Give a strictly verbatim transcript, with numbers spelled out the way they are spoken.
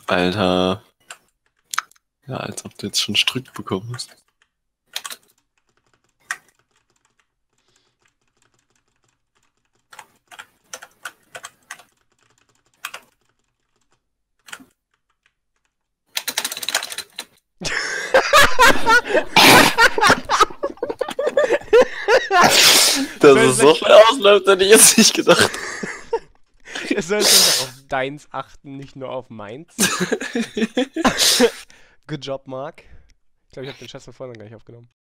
Alter. Ja, als ob du jetzt schon Strick bekommen hast. Dass es so schnell ausläuft, hätte ich jetzt nicht gedacht. Ihr solltet auf deins achten, nicht nur auf meins. Good job, Mark. Ich glaube, ich habe den Schuss von vorne gar nicht aufgenommen.